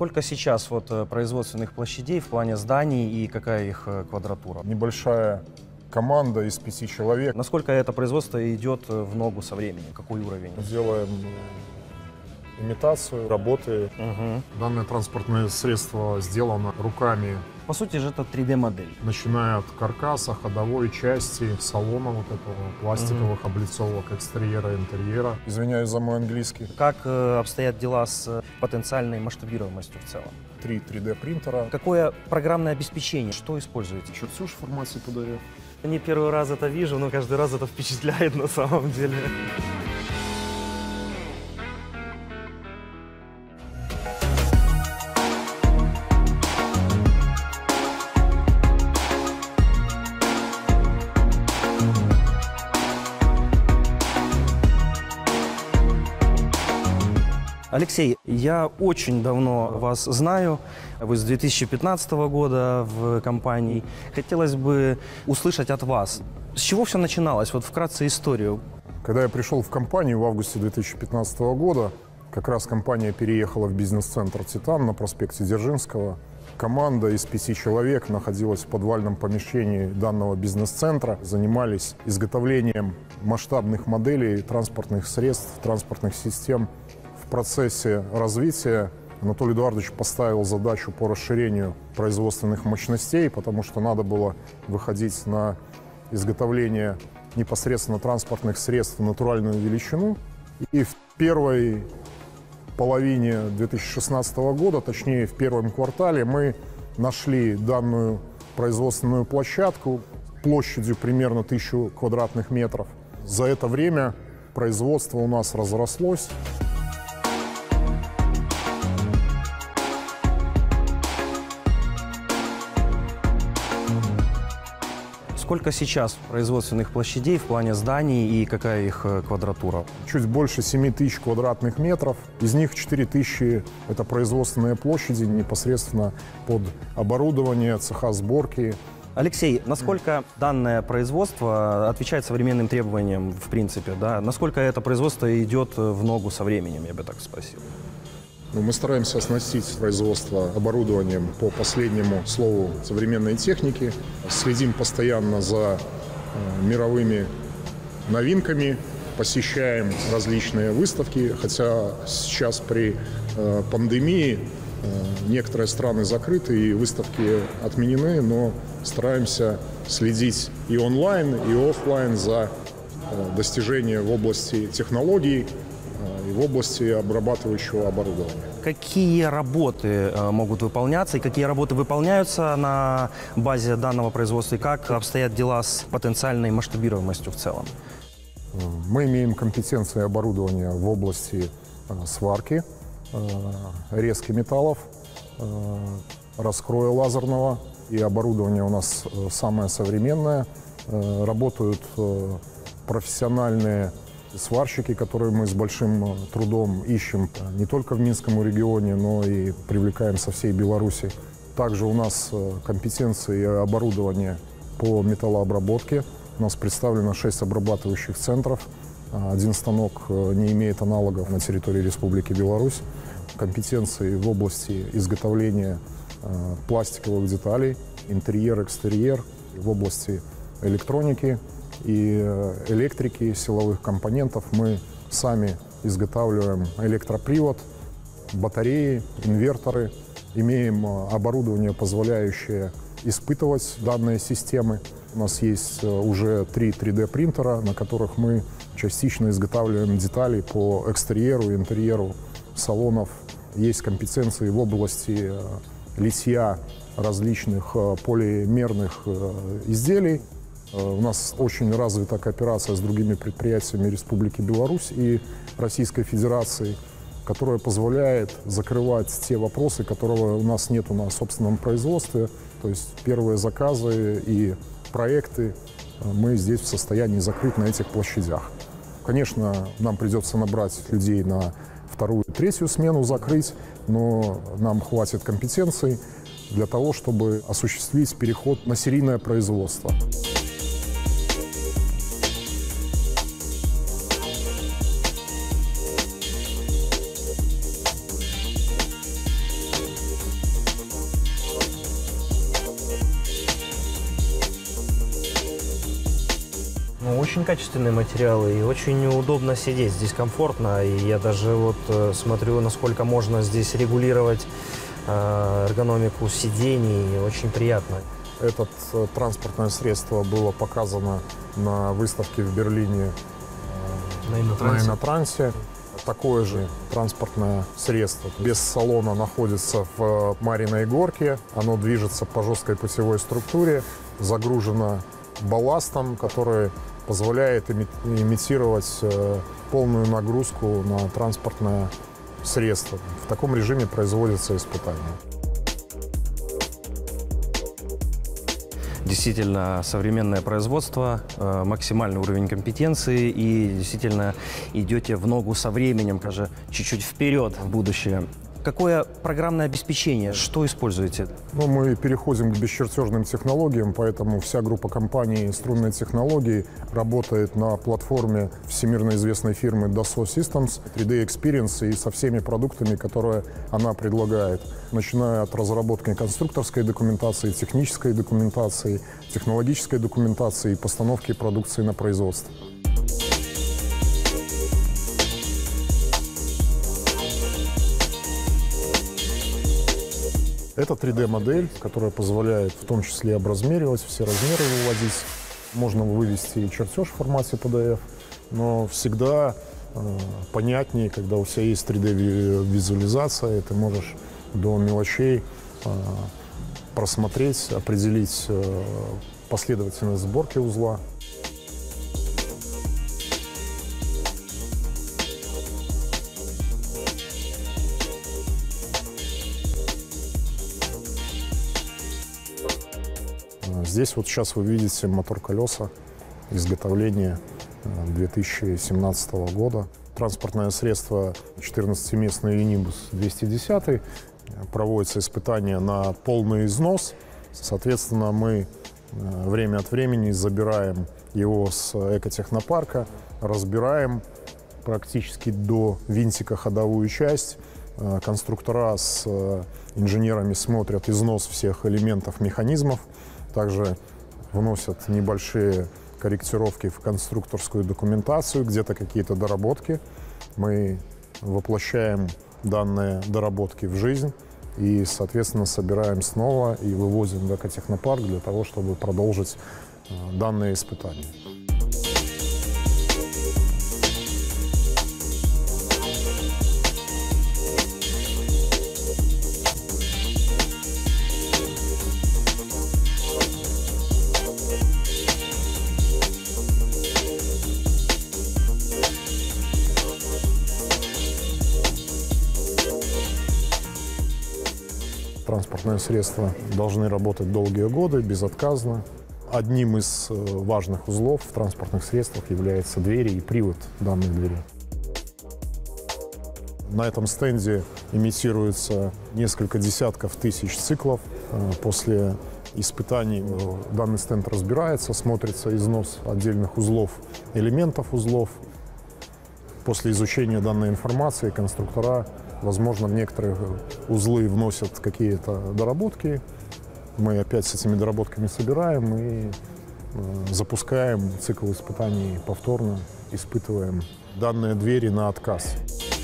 Сколько сейчас производственных площадей в плане зданий и какая их квадратура? Небольшая команда из 5 человек. Насколько это производство идет в ногу со временем? Какой уровень? Делаем имитацию работы. Данное транспортное средство сделано руками. По сути же это 3D-модель. Начиная от каркаса, ходовой части, салона вот этого, пластиковых облицовок, экстерьера, интерьера. Извиняюсь за мой английский. Как обстоят дела с потенциальной масштабируемостью в целом? 3 3D принтера. Какое программное обеспечение? Что используете? Чертеж в формате PDF. Не первый раз это вижу, но каждый раз это впечатляет на самом деле. Алексей, я очень давно вас знаю. Вы с 2015 года в компании. Хотелось бы услышать от вас, с чего все начиналось? Вот вкратце историю. Когда я пришел в компанию в августе 2015 года, как раз компания переехала в бизнес-центр «Титан» на проспекте Дзержинского. Команда из 5 человек находилась в подвальном помещении данного бизнес-центра, занимались изготовлением масштабных моделей транспортных средств, транспортных систем. В процессе развития Анатолий Эдуардович поставил задачу по расширению производственных мощностей, потому что надо было выходить на изготовление непосредственно транспортных средств в натуральную величину. И в первой половине 2016 года, точнее в первом квартале, мы нашли данную производственную площадку площадью примерно 1000 квадратных метров. За это время производство у нас разрослось. Сколько сейчас производственных площадей в плане зданий и какая их квадратура? Чуть больше 7000 квадратных метров. Из них 4000 – это производственные площади непосредственно под оборудование, цеха сборки. Алексей, насколько данное производство отвечает современным требованиям в принципе? Да? Насколько это производство идет в ногу со временем, я бы так спросил? Мы стараемся оснастить производство оборудованием по последнему слову современной техники. Следим постоянно за мировыми новинками, посещаем различные выставки, хотя сейчас при пандемии некоторые страны закрыты и выставки отменены, но стараемся следить и онлайн, и офлайн за достижения в области технологий и в области обрабатывающего оборудования. Какие работы могут выполняться и какие работы выполняются на базе данного производства, и как обстоят дела с потенциальной масштабируемостью в целом? Мы имеем компетенции оборудования в области сварки, резки металлов, раскроя лазерного, и оборудование у нас самое современное. Работают профессиональные сварщики, которые мы с большим трудом ищем не только в Минском регионе, но и привлекаем со всей Беларуси. Также у нас компетенции и оборудование по металлообработке. У нас представлено 6 обрабатывающих центров. Один станок не имеет аналогов на территории Республики Беларусь. Компетенции в области изготовления пластиковых деталей, интерьер, экстерьер, в области электроники и электрики, силовых компонентов. Мы сами изготавливаем электропривод, батареи, инверторы. Имеем оборудование, позволяющее испытывать данные системы. У нас есть уже 3 3D принтера, на которых мы частично изготавливаем детали по экстерьеру и интерьеру салонов. Есть компетенции в области литья различных полимерных изделий. У нас очень развита кооперация с другими предприятиями Республики Беларусь и Российской Федерации, которая позволяет закрывать те вопросы, которого у нас нет на собственном производстве. То есть первые заказы и проекты мы здесь в состоянии закрыть на этих площадях. Конечно, нам придется набрать людей на 2-ю, 3-ю смену, закрыть, но нам хватит компетенций для того, чтобы осуществить переход на серийное производство. Ну, очень качественные материалы и очень удобно сидеть. Здесь комфортно. И я даже вот смотрю, насколько можно здесь регулировать эргономику сидений. Очень приятно. Это транспортное средство было показано на выставке в Берлине На на Иннотрансе. Такое же транспортное средство без салона находится в Мариной горке. Оно движется по жесткой путевой структуре, загружено балластом, который позволяет имитировать полную нагрузку на транспортное средство. В таком режиме производятся испытания. Действительно, современное производство, максимальный уровень компетенции и действительно идете в ногу со временем, даже чуть-чуть вперед в будущее. Какое программное обеспечение? Что используете? Ну, мы переходим к бесчертежным технологиям, поэтому вся группа компаний «Струнные технологии» работает на платформе всемирно известной фирмы Dassault Systems, 3D Experience и со всеми продуктами, которые она предлагает, начиная от разработки конструкторской документации, технической документации, технологической документации и постановки продукции на производство. Это 3D-модель, которая позволяет в том числе образмеривать, все размеры выводить. Можно вывести и чертеж в формате PDF, но всегда понятнее, когда у тебя есть 3D-визуализация, и ты можешь до мелочей просмотреть, определить последовательность сборки узла. Здесь вот сейчас вы видите мотор-колеса изготовления 2017 года. Транспортное средство 14-местный Unibus 210. Проводится испытание на полный износ. Соответственно, мы время от времени забираем его с экотехнопарка, разбираем практически до винтика ходовую часть. Конструктора с инженерами смотрят износ всех элементов механизмов. Также вносят небольшие корректировки в конструкторскую документацию, где-то какие-то доработки. Мы воплощаем данные доработки в жизнь и, соответственно, собираем снова и вывозим в экотехнопарк для того, чтобы продолжить данные испытания. Транспортные средства должны работать долгие годы, безотказно. Одним из важных узлов в транспортных средствах являются двери и привод данных дверей. На этом стенде имитируется несколько десятков тысяч циклов. После испытаний данный стенд разбирается, смотрится износ отдельных узлов, элементов узлов. После изучения данной информации конструктора, возможно, в некоторые узлы вносят какие-то доработки. Мы опять с этими доработками собираем и запускаем цикл испытаний повторно, испытываем данные двери на отказ.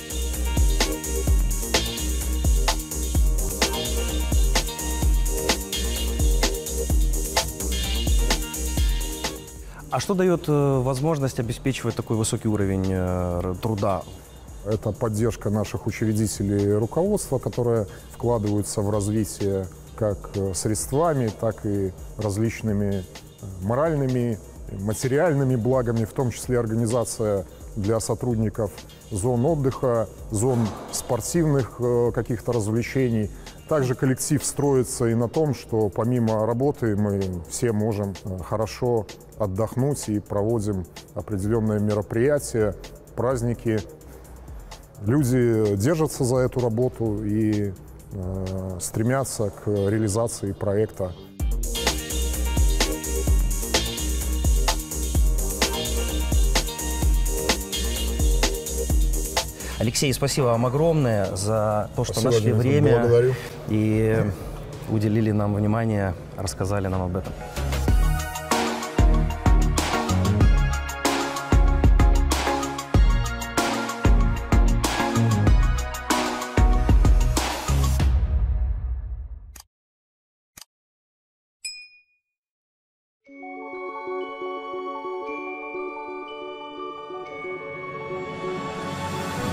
А что дает возможность обеспечивать такой высокий уровень труда? Это поддержка наших учредителей и руководства, которые вкладываются в развитие как средствами, так и различными моральными, материальными благами, в том числе организация для сотрудников зон отдыха, зон спортивных каких-то развлечений. Также коллектив строится и на том, что помимо работы мы все можем хорошо отдохнуть и проводим определенные мероприятия, праздники. Люди держатся за эту работу и стремятся к реализации проекта. Алексей, спасибо вам огромное за то, что Спасибо, нашли Денис, время благодарю. и уделили нам внимание, рассказали нам об этом.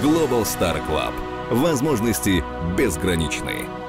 Global Star Club. Возможности безграничны.